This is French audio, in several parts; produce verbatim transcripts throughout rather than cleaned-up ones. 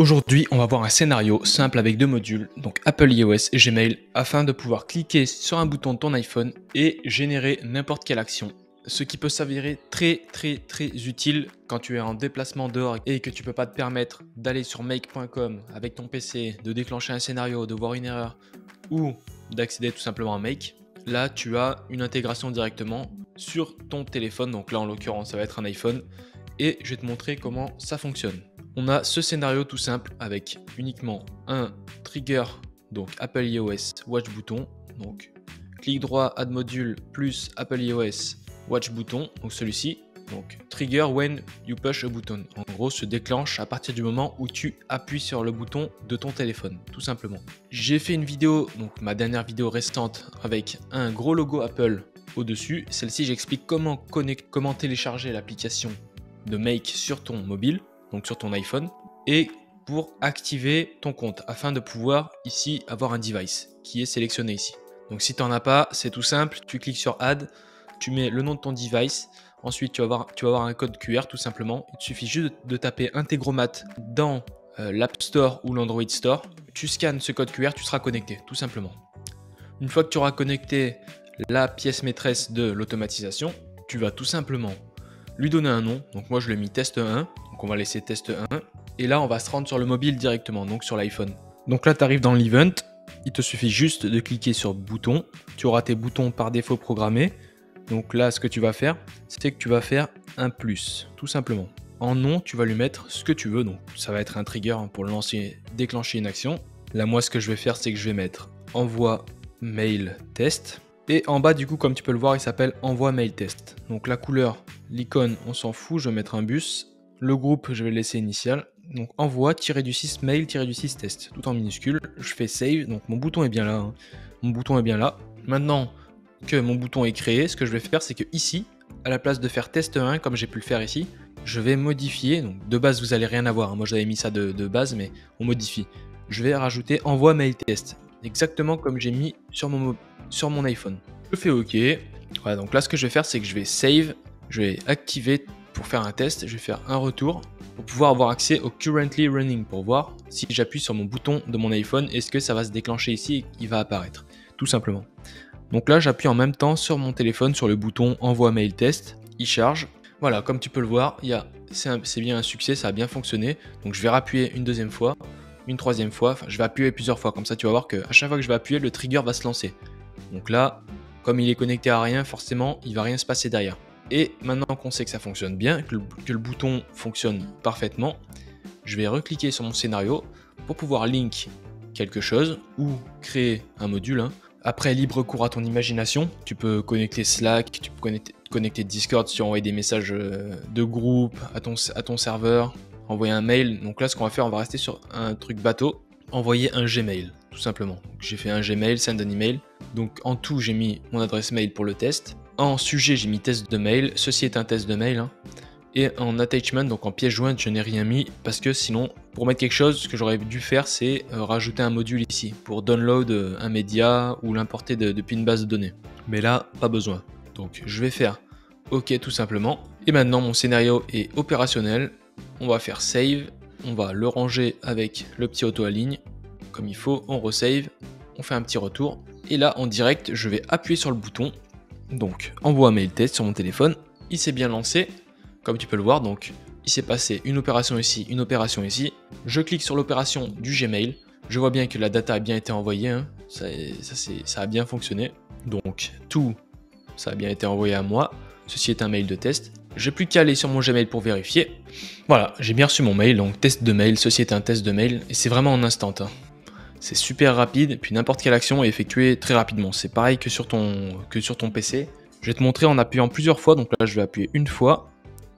Aujourd'hui, on va voir un scénario simple avec deux modules, donc Apple iOS et Gmail, afin de pouvoir cliquer sur un bouton de ton iPhone et générer n'importe quelle action. Ce qui peut s'avérer très très très utile quand tu es en déplacement dehors et que tu peux pas te permettre d'aller sur make point com avec ton P C, de déclencher un scénario, de voir une erreur ou d'accéder tout simplement à Make. Là, tu as une intégration directement sur ton téléphone, donc là en l'occurrence ça va être un iPhone, et je vais te montrer comment ça fonctionne. On a ce scénario tout simple avec uniquement un trigger, donc Apple iOS Watch bouton, donc clic droit add module plus Apple iOS Watch bouton, donc celui-ci, donc trigger when you push a button. En gros, se déclenche à partir du moment où tu appuies sur le bouton de ton téléphone, tout simplement. J'ai fait une vidéo, donc ma dernière vidéo récente, avec un gros logo Apple au-dessus. Celle-ci, j'explique comment connecter, comment télécharger l'application de Make sur ton mobile, donc sur ton iPhone, et pour activer ton compte afin de pouvoir ici avoir un device qui est sélectionné ici. Donc si tu n'en as pas, c'est tout simple, tu cliques sur Add, tu mets le nom de ton device, ensuite tu vas avoir, tu vas avoir un code Q R tout simplement. Il te suffit juste de, de taper Integromat dans euh, l'App Store ou l'Android Store, tu scannes ce code Q R, tu seras connecté tout simplement. Une fois que tu auras connecté la pièce maîtresse de l'automatisation, tu vas tout simplement lui donner un nom, donc moi je l'ai mis test un, donc on va laisser test un, et là on va se rendre sur le mobile directement, donc sur l'iPhone. Donc là tu arrives dans l'event, il te suffit juste de cliquer sur bouton, tu auras tes boutons par défaut programmés, donc là ce que tu vas faire, c'est que tu vas faire un plus, tout simplement. En nom tu vas lui mettre ce que tu veux, donc ça va être un trigger pour lancer, déclencher une action. Là moi ce que je vais faire c'est que je vais mettre envoi mail test. Et en bas, du coup, comme tu peux le voir, il s'appelle envoi mail test. Donc la couleur, l'icône, on s'en fout, je vais mettre un bus. Le groupe, je vais le laisser initial. Donc envoi du six mail du six test, tout en minuscule. Je fais save, donc mon bouton est bien là. Hein. Mon bouton est bien là. Maintenant que mon bouton est créé, ce que je vais faire, c'est que ici, à la place de faire test un, comme j'ai pu le faire ici, je vais modifier. Donc de base, vous n'allez rien avoir. Hein. Moi, j'avais mis ça de, de base, mais on modifie. Je vais rajouter envoi mail test, exactement comme j'ai mis sur mon sur mon iPhone. Je fais OK. Voilà, donc là ce que je vais faire c'est que je vais save, je vais activer pour faire un test, je vais faire un retour pour pouvoir avoir accès au currently running pour voir si j'appuie sur mon bouton de mon iPhone, est-ce que ça va se déclencher ici et qu'il va apparaître, tout simplement. Donc là j'appuie en même temps sur mon téléphone sur le bouton envoi mail test, il charge. Voilà, comme tu peux le voir, il y a, c'est bien un succès, ça a bien fonctionné. Donc je vais rappuyer une deuxième fois, une troisième fois, enfin je vais appuyer plusieurs fois, comme ça tu vas voir qu'à chaque fois que je vais appuyer, le trigger va se lancer. Donc là, comme il est connecté à rien, forcément, il ne va rien se passer derrière. Et maintenant qu'on sait que ça fonctionne bien, que le, que le bouton fonctionne parfaitement, je vais recliquer sur mon scénario pour pouvoir link quelque chose ou créer un module. Hein. Après, libre cours à ton imagination, tu peux connecter Slack, tu peux connecter, connecter Discord si tu envoies des messages de groupe à ton, à ton serveur, envoyer un mail. Donc là, ce qu'on va faire, on va rester sur un truc bateau, envoyer un Gmail. Tout simplement. J'ai fait un Gmail, send an email. Donc en tout, j'ai mis mon adresse mail pour le test. En sujet, j'ai mis test de mail. Ceci est un test de mail. Hein. Et en attachment, donc en pièce jointe, je n'ai rien mis parce que sinon, pour mettre quelque chose, ce que j'aurais dû faire, c'est euh, rajouter un module ici pour download euh, un média ou l'importer de, depuis une base de données. Mais là, pas besoin. Donc je vais faire OK tout simplement. Et maintenant, mon scénario est opérationnel. On va faire save. On va le ranger avec le petit auto-aligne. Comme il faut, on resave, on fait un petit retour. Et là, en direct, je vais appuyer sur le bouton. Donc, envoie mail test sur mon téléphone. Il s'est bien lancé, comme tu peux le voir. Donc, il s'est passé une opération ici, une opération ici. Je clique sur l'opération du Gmail. Je vois bien que la data a bien été envoyée. Hein. Ça, ça, ça a bien fonctionné. Donc, tout, ça a bien été envoyé à moi. Ceci est un mail de test. J'ai plus qu'à aller sur mon Gmail pour vérifier. Voilà, j'ai bien reçu mon mail. Donc, test de mail. Ceci est un test de mail. Et c'est vraiment en instant. Hein. C'est super rapide, puis n'importe quelle action est effectuée très rapidement. C'est pareil que sur, ton, que sur ton P C. Je vais te montrer en appuyant plusieurs fois. Donc là, je vais appuyer une fois,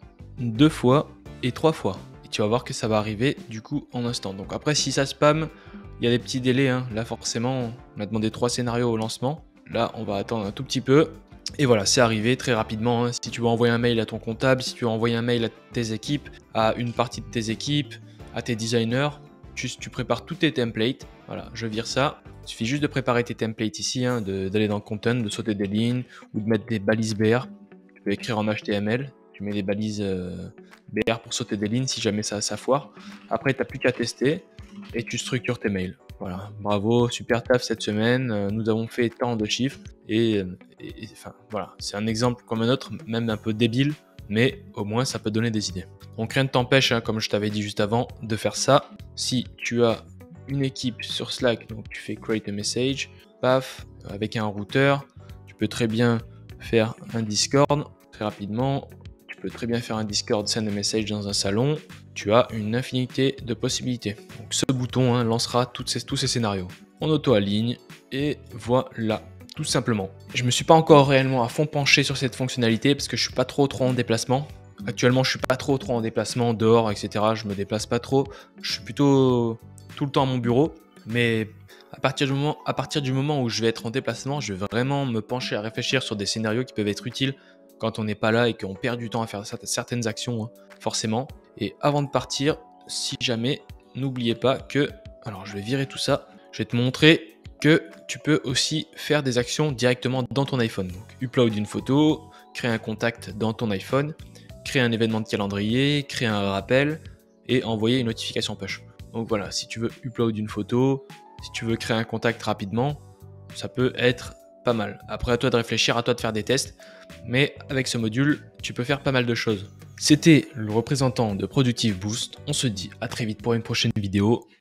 deux fois et trois fois. Et tu vas voir que ça va arriver du coup en instant. Donc après, si ça spam, il y a des petits délais. Hein. Là, forcément, on a demandé trois scénarios au lancement. Là, on va attendre un tout petit peu. Et voilà, c'est arrivé très rapidement. Hein. Si tu veux envoyer un mail à ton comptable, si tu veux envoyer un mail à tes équipes, à une partie de tes équipes, à tes designers, tu, tu prépares tous tes templates. Voilà, je vire ça. Il suffit juste de préparer tes templates ici, hein, d'aller dans le content, de sauter des lignes ou de mettre des balises B R. Tu peux écrire en H T M L. tu mets des balises euh, B R pour sauter des lignes si jamais ça, ça foire. Après, tu n'as plus qu'à tester et tu structures tes mails. Voilà, bravo, super taf cette semaine. Euh, nous avons fait tant de chiffres et, et, et enfin voilà, c'est un exemple comme un autre, même un peu débile, mais au moins ça peut donner des idées. Donc rien ne t'empêche, hein, comme je t'avais dit juste avant, de faire ça. Si tu as une équipe sur Slack, donc tu fais create a message, paf, avec un routeur, tu peux très bien faire un Discord très rapidement. Tu peux très bien faire un Discord send a message dans un salon. Tu as une infinité de possibilités. Donc ce bouton hein, lancera toutes ces, tous ces scénarios. On auto-aligne et voilà, tout simplement. Je me suis pas encore réellement à fond penché sur cette fonctionnalité parce que je suis pas trop trop en déplacement. Actuellement, je suis pas trop trop en déplacement dehors, et cetera. Je me déplace pas trop. Je suis plutôt tout le temps à mon bureau, mais à partir du moment, à partir du moment où je vais être en déplacement, je vais vraiment me pencher à réfléchir sur des scénarios qui peuvent être utiles quand on n'est pas là et qu'on perd du temps à faire certaines actions, hein, forcément. Et avant de partir, si jamais, n'oubliez pas que, alors je vais virer tout ça, je vais te montrer que tu peux aussi faire des actions directement dans ton iPhone. Donc, upload une photo, créer un contact dans ton iPhone, créer un événement de calendrier, créer un rappel et envoyer une notification push. Donc voilà, si tu veux upload une photo, si tu veux créer un contact rapidement, ça peut être pas mal. Après, à toi de réfléchir, à toi de faire des tests, mais avec ce module, tu peux faire pas mal de choses. C'était le représentant de Productive Boost. On se dit à très vite pour une prochaine vidéo.